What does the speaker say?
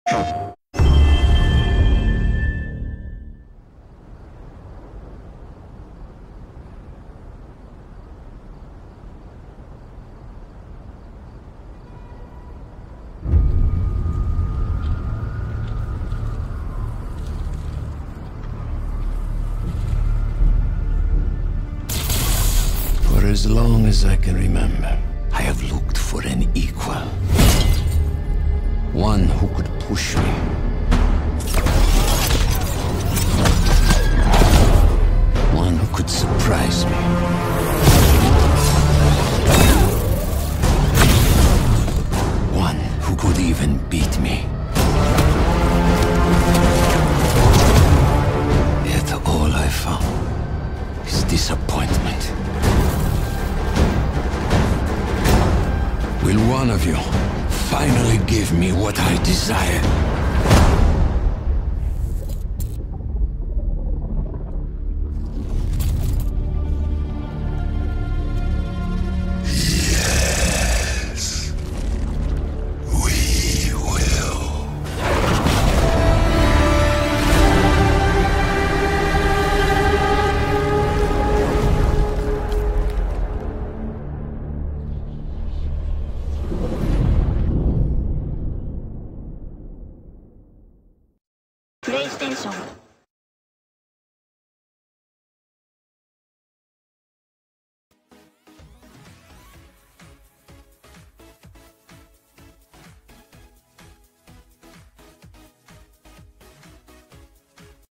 For as long as I can remember, I have looked for an equal. One who could push me. One who could surprise me. One who could even beat me. Yet all I found is disappointment. Will one of you finally give me what I desire? Yes, we will. PlayStation